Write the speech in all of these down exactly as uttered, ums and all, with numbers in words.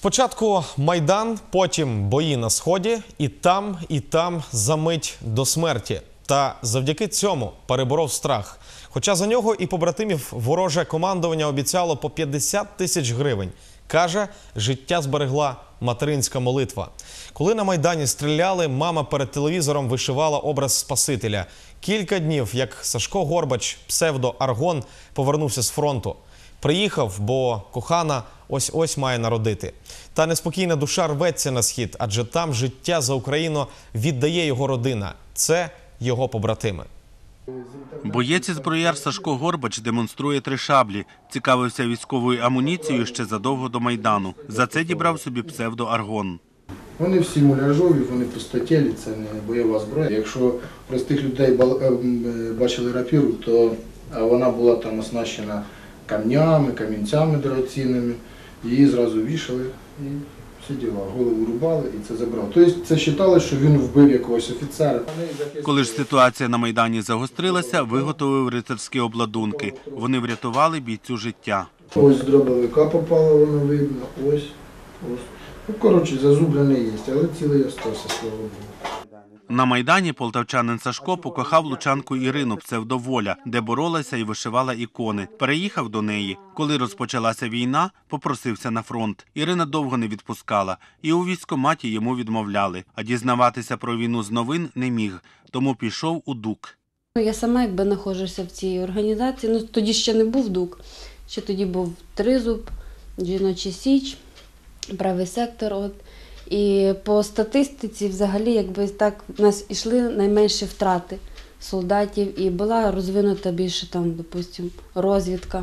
Спочатку Майдан, потім бої на Сході, і там, і там за мить до смерті. Та завдяки цьому переборов страх. Хоча за нього і побратимів вороже командування обіцяло по п'ятдесят тисяч гривень. Каже, життя зберегла материнська молитва. Коли на Майдані стріляли, мама перед телевізором вишивала образ Спасителя. Кілька днів, як Сашко Горбач, псевдо Аргон, повернувся з фронту. Приїхав, бо кохана ось-ось має народити. Та неспокійна душа рветься на схід, адже там життя за Україну віддає його родина. Це його побратими. Боєць і зброяр Сашко Горбач демонструє три шаблі. Цікавився військовою амуніцією ще задовго до Майдану. За це дібрав собі псевдо Аргон. Вони всі муляжові, вони пустотілі, це не бойова зброя. Якщо простих людей бачили рапіру, то вона була там оснащена камнями, камінцями дорогоцінними. Її зразу вішали і всі діла. Голову рубали і це забрали. Тобто це вважали, що він вбив якогось офіцера. Коли ж ситуація на Майдані загострилася, виготовив рицарські обладунки. Вони врятували бійцю життя. Ось з дробовика попало, воно видно, ось, ось. Ну, коротше, зазублений є, але цілий остався, слава Богу. На Майдані полтавчанин Сашко покохав лучанку Ірину, псевдоволя, де боролася і вишивала ікони. Переїхав до неї. Коли розпочалася війна, попросився на фронт. Ірина довго не відпускала. І у військкоматі йому відмовляли. А дізнаватися про війну з новин не міг. Тому пішов у ДУК. Я сама якби знаходжуся в цій організації. Ну, тоді ще не був ДУК. Ще тоді був Тризуб, Жіночий Січ, Правий сектор. От. І по статистиці взагалі якби так в нас йшли найменші втрати солдатів і була розвинута більше там, допустим, розвідка.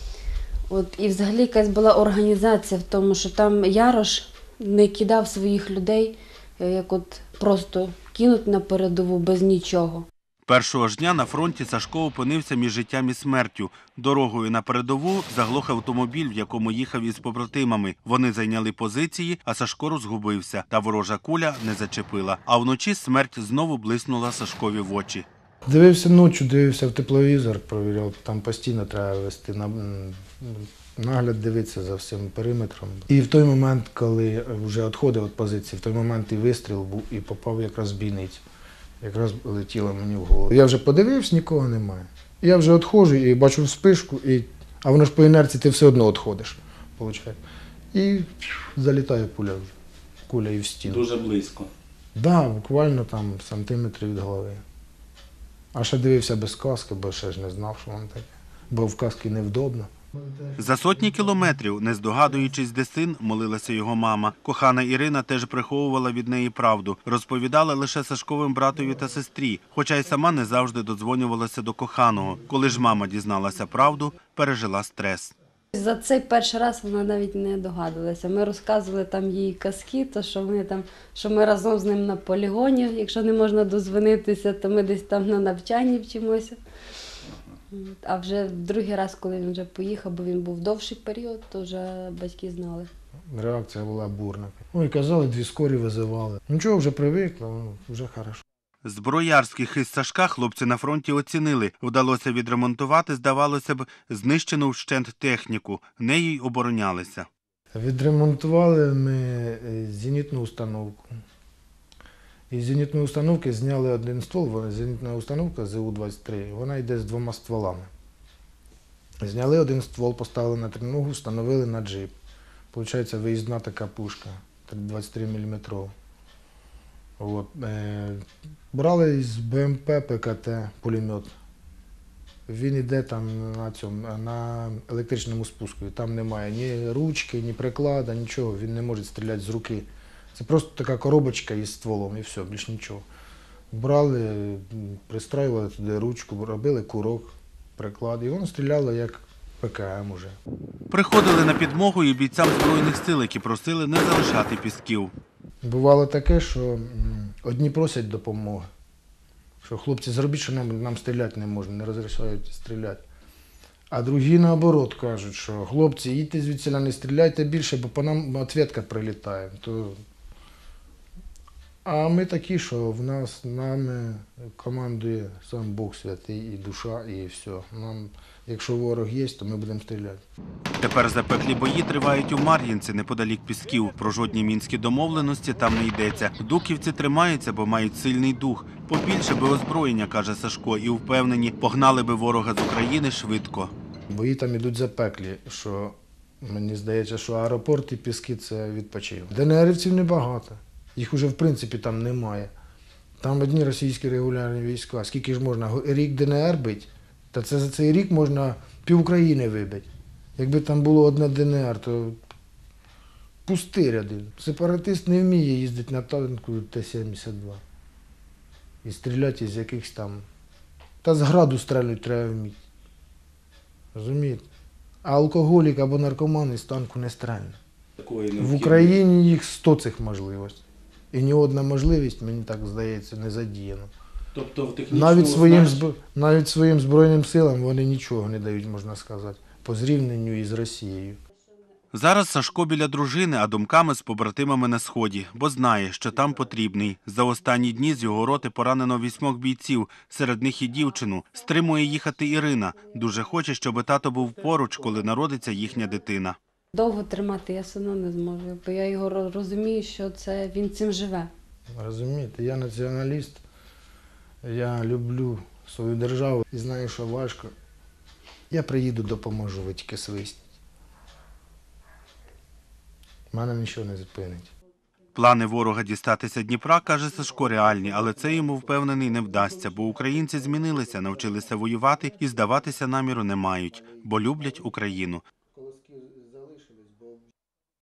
От, і взагалі якась була організація в тому, що там Ярош не кидав своїх людей, як от просто кинуть на передову без нічого. Першого ж дня на фронті Сашко опинився між життям і смертю. Дорогою на передову заглох автомобіль, в якому їхав із побратимами. Вони зайняли позиції, а Сашко розгубився. Та ворожа куля не зачепила. А вночі смерть знову блиснула Сашкові в очі. Дивився ночі, дивився в тепловізор, провіряв, там постійно треба вести нагляд, дивитися за всім периметром. І в той момент, коли вже відходив від позиції, в той момент і вистріл був, і попав якраз в бійницю. Якраз летіло мені в голову. Я вже подивився, нікого немає. Я вже відходжу і бачу вспишку, і... а воно ж по інерції ти все одно відходиш. Виходить. І залітає пуля, куля і в стіну. Дуже близько. Так, да, буквально там сантиметри від голови. А ще дивився без каски, бо ще ж не знав, що воно таке. Бо в каски невдобно. За сотні кілометрів, не здогадуючись, де син, молилася його мама. Кохана Ірина теж приховувала від неї правду. Розповідала лише Сашковим братові та сестрі, хоча й сама не завжди додзвонювалася до коханого. Коли ж мама дізналася правду, пережила стрес. За цей перший раз вона навіть не догадувалася. Ми розказували там їй казки, то що, вони там, що ми разом з ним на полігоні, якщо не можна дозвонитися, то ми десь там на навчанні вчимося. А вже в другий раз, коли він вже поїхав, бо він був довший період, то вже батьки знали. Реакція була бурна. Ой, казали, дві скорі визивали. Нічого, вже привикли, вже хорошо. Зброярський хист Сашка хлопці на фронті оцінили. Вдалося відремонтувати, здавалося б, знищену вщент техніку. Нею й оборонялися. Відремонтували ми зенітну установку. Із зенітної установки зняли один ствол, зенітна установка З У двадцять три, вона йде з двома стволами. Зняли один ствол, поставили на триногу, встановили на джип. Получається виїзна така пушка, двадцять три міліметрова. От. Е, брали з Б М П П К Т пулемет. Він йде там на, цьому, на електричному спуску. Там немає ні ручки, ні приклада, нічого, він не може стріляти з руки. Це просто така коробочка із стволом і все, більш нічого. Брали, пристроювали туди ручку, робили курок, приклад, і воно стріляло як П К М уже. Приходили на підмогу і бійцям Збройних сил, які просили не залишати пісків. Бувало таке, що одні просять допомоги, що хлопці, зробіть, що нам, нам стріляти не можна, не розрішають стріляти. А другі, наоборот, кажуть, що хлопці, їдьте звідси, не стріляйте більше, бо по нам відповідка прилітає. То... А ми такі, що в нас, нами командує сам Бог святий і душа, і все. Нам Якщо ворог є, то ми будемо стріляти. Тепер запеклі бої тривають у Мар'їнці, неподалік Пісків. Про жодні мінські домовленості там не йдеться. Дуківці тримаються, бо мають сильний дух. Побільше би озброєння, каже Сашко, і впевнені, погнали би ворога з України швидко. Бої там ідуть запеклі, що мені здається, що аеропорт і Піски – це відпочинок. ДНРівців небагато, їх уже в принципі там немає. Там одні російські регулярні війська. Скільки ж можна? Рік ДНР бить? Та це за цей рік можна пів України вибити. Якби там було одне ДНР, то пустир один. Сепаратист не вміє їздити на танку Т сімдесят два. І стріляти з якихось там... Та з граду стрелять треба вміти. Розумієте? А алкоголік або наркоман із танку не стрельне. В Україні їх сто цих можливостей. І ні одна можливість, мені так здається, не задіяна. Тобто в Навіть своїм, зб- навіть своїм Збройним силам вони нічого не дають, можна сказати, по зрівнянню із Росією. Зараз Сашко біля дружини, а думками з побратимами на Сході, бо знає, що там потрібний. За останні дні з його роти поранено вісьмох бійців, серед них і дівчину. Стримує їхати Ірина. Дуже хоче, щоб тато був поруч, коли народиться їхня дитина. Довго тримати я все одно не зможу, бо я його ро- розумію, що це він цим живе. Розумієте, я націоналіст, я люблю свою державу і знаю, що важко. Я приїду, допоможу, ви тільки свистніть. Мене нічого не зупинить. Плани ворога дістатися Дніпра, каже Сашко, реальні, але це йому, впевнений, не вдасться, бо українці змінилися, навчилися воювати і здаватися наміру не мають, бо люблять Україну.